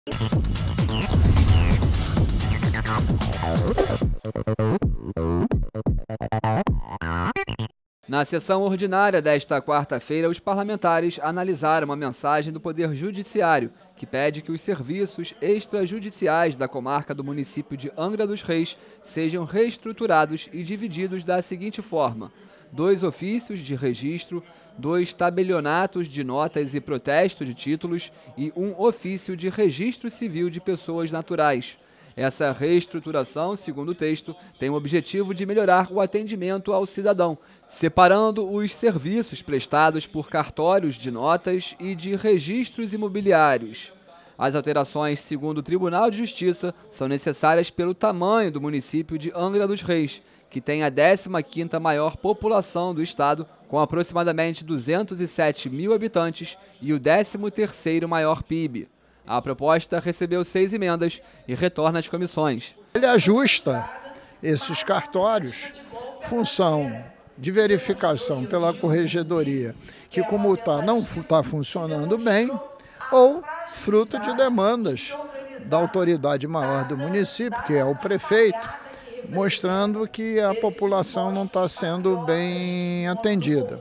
Na sessão ordinária desta quarta-feira, os parlamentares analisaram uma mensagem do Poder Judiciário, que pede que os serviços extrajudiciais da comarca do município de Angra dos Reis sejam reestruturados e divididos da seguinte forma: 2 ofícios de registro, 2 tabelionatos de notas e protesto de títulos e 1 ofício de registro civil de pessoas naturais. Essa reestruturação, segundo o texto, tem o objetivo de melhorar o atendimento ao cidadão, separando os serviços prestados por cartórios de notas e de registros imobiliários. As alterações, segundo o Tribunal de Justiça, são necessárias pelo tamanho do município de Angra dos Reis, que tem a 15ª maior população do estado, com aproximadamente 207 mil habitantes, e o 13º maior PIB. A proposta recebeu 6 emendas e retorna às comissões. Ele ajusta esses cartórios, função de verificação pela corregedoria, que como não está funcionando bem, ou fruto de demandas da autoridade maior do município, que é o prefeito, mostrando que a população não está sendo bem atendida.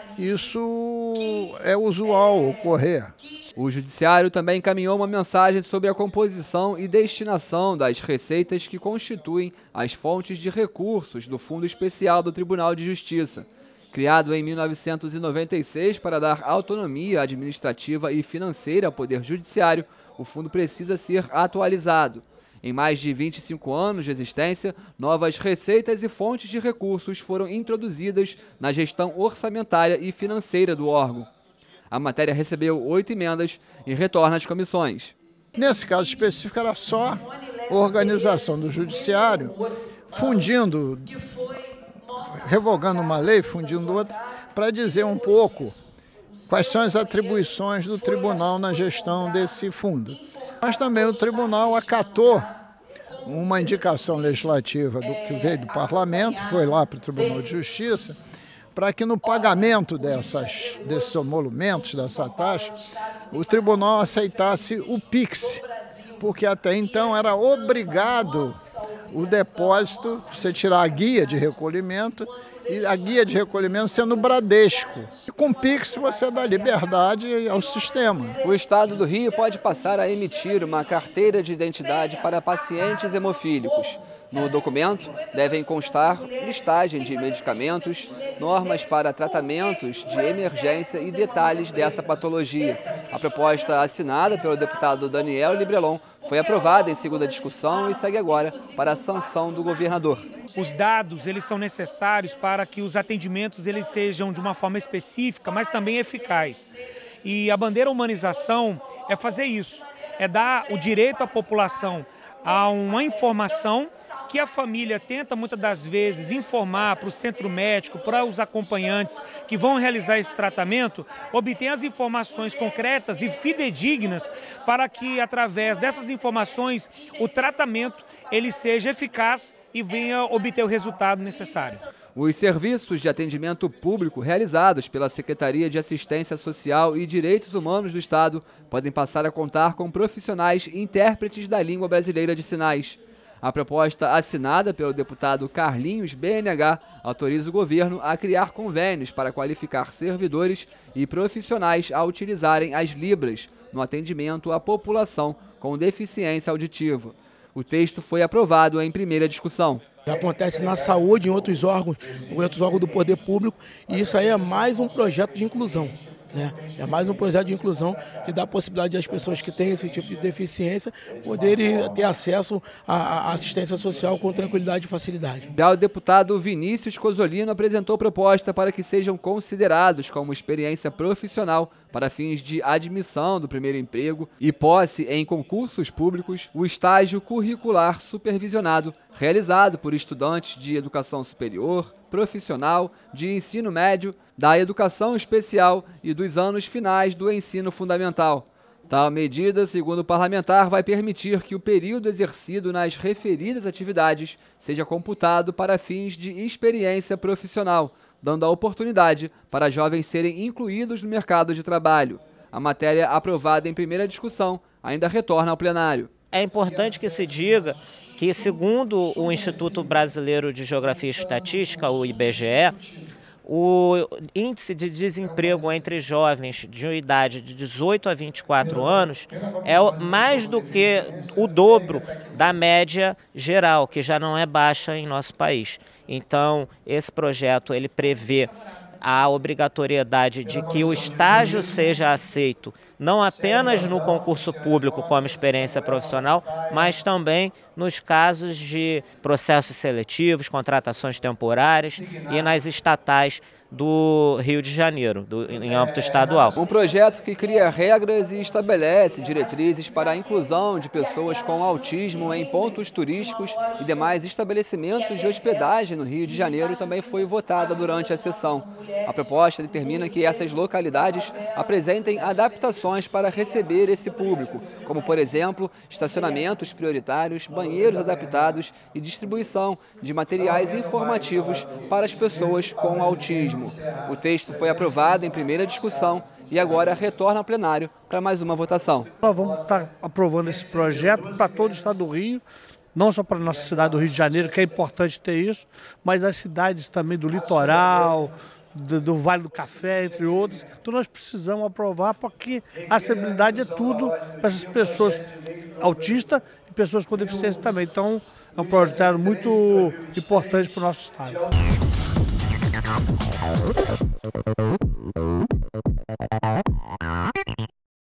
Isso é usual ocorrer. O Judiciário também encaminhou uma mensagem sobre a composição e destinação das receitas que constituem as fontes de recursos do Fundo Especial do Tribunal de Justiça. Criado em 1996 para dar autonomia administrativa e financeira ao Poder Judiciário, o fundo precisa ser atualizado. Em mais de 25 anos de existência, novas receitas e fontes de recursos foram introduzidas na gestão orçamentária e financeira do órgão. A matéria recebeu 8 emendas e retorna às comissões. Nesse caso específico, era só a organização do Judiciário, revogando uma lei, fundindo outra, para dizer um pouco quais são as atribuições do tribunal na gestão desse fundo. Mas também o tribunal acatou uma indicação legislativa que veio do parlamento, foi lá para o Tribunal de Justiça, para que no pagamento desses emolumentos, dessa taxa, o tribunal aceitasse o PIX, porque até então era obrigado o depósito, você tirar a guia de recolhimento, e a guia de recolhimento sendo Bradesco. E com o PIX você dá liberdade ao sistema. O Estado do Rio pode passar a emitir uma carteira de identidade para pacientes hemofílicos. No documento devem constar listagem de medicamentos, normas para tratamentos de emergência e detalhes dessa patologia. A proposta assinada pelo deputado Daniel Librelon foi aprovada em segunda discussão e segue agora para a sanção do governador. Os dados eles são necessários para que os atendimentos eles sejam de uma forma específica, mas também eficaz. E a bandeira humanização é fazer isso, é dar o direito à população a uma informação que a família tenta muitas das vezes informar para o centro médico, para os acompanhantes que vão realizar esse tratamento, obter as informações concretas e fidedignas para que através dessas informações o tratamento ele seja eficaz e venha obter o resultado necessário. Os serviços de atendimento público realizados pela Secretaria de Assistência Social e Direitos Humanos do Estado podem passar a contar com profissionais intérpretes da língua brasileira de sinais. A proposta assinada pelo deputado Carlinhos BNH autoriza o governo a criar convênios para qualificar servidores e profissionais a utilizarem as libras no atendimento à população com deficiência auditiva. O texto foi aprovado em primeira discussão. Acontece na saúde, em outros órgãos do poder público, e isso aí é mais um projeto de inclusão. É mais um projeto de inclusão que dá a possibilidade às pessoas que têm esse tipo de deficiência poderem ter acesso à assistência social com tranquilidade e facilidade. Já o deputado Vinícius Cozzolino apresentou proposta para que sejam considerados como experiência profissional para fins de admissão do primeiro emprego e posse em concursos públicos o estágio curricular supervisionado realizado por estudantes de educação superior, profissional, de ensino médio, da educação especial e dos anos finais do ensino fundamental. Tal medida, segundo o parlamentar, vai permitir que o período exercido nas referidas atividades seja computado para fins de experiência profissional, dando a oportunidade para jovens serem incluídos no mercado de trabalho. A matéria aprovada em primeira discussão ainda retorna ao plenário. É importante que se diga que, segundo o Instituto Brasileiro de Geografia e Estatística, o IBGE, o índice de desemprego entre jovens de idade de 18 a 24 anos é mais do que o dobro da média geral, que já não é baixa em nosso país. Então, esse projeto ele prevê a obrigatoriedade de que o estágio seja aceito não apenas no concurso público como experiência profissional, mas também nos casos de processos seletivos, contratações temporárias e nas estatais do Rio de Janeiro, em âmbito estadual. Um projeto que cria regras e estabelece diretrizes para a inclusão de pessoas com autismo em pontos turísticos e demais estabelecimentos de hospedagem no Rio de Janeiro também foi votada durante a sessão. A proposta determina que essas localidades apresentem adaptações para receber esse público, como, por exemplo, estacionamentos prioritários, banheiros adaptados e distribuição de materiais informativos para as pessoas com autismo. O texto foi aprovado em primeira discussão e agora retorna ao plenário para mais uma votação. Nós vamos estar aprovando esse projeto para todo o estado do Rio, não só para a nossa cidade do Rio de Janeiro, que é importante ter isso, mas as cidades também do litoral, do Vale do Café, entre outros. Então nós precisamos aprovar porque a acessibilidade é tudo para essas pessoas autistas e pessoas com deficiência também. Então é um projeto muito importante para o nosso estado.